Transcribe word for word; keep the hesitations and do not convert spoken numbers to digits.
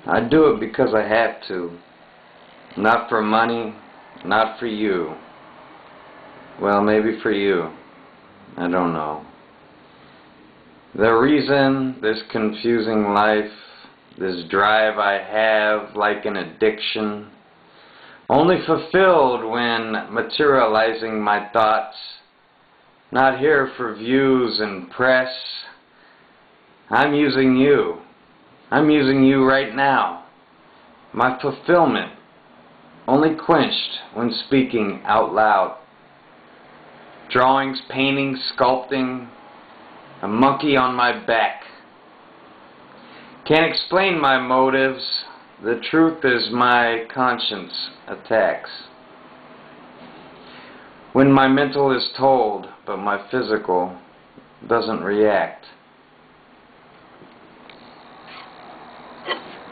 I do it because I have to. Not for money, not for you. Well, maybe for you. I don't know. The reason this confusing life, this drive I have like an addiction, only fulfilled when materializing my thoughts, not here for views and press. I'm using you. I'm using you right now. My fulfillment only quenched when speaking out loud. Drawings, paintings, sculpting, a monkey on my back. Can't explain my motives. The truth is my conscience attacks. When my mental is told, but my physical doesn't react.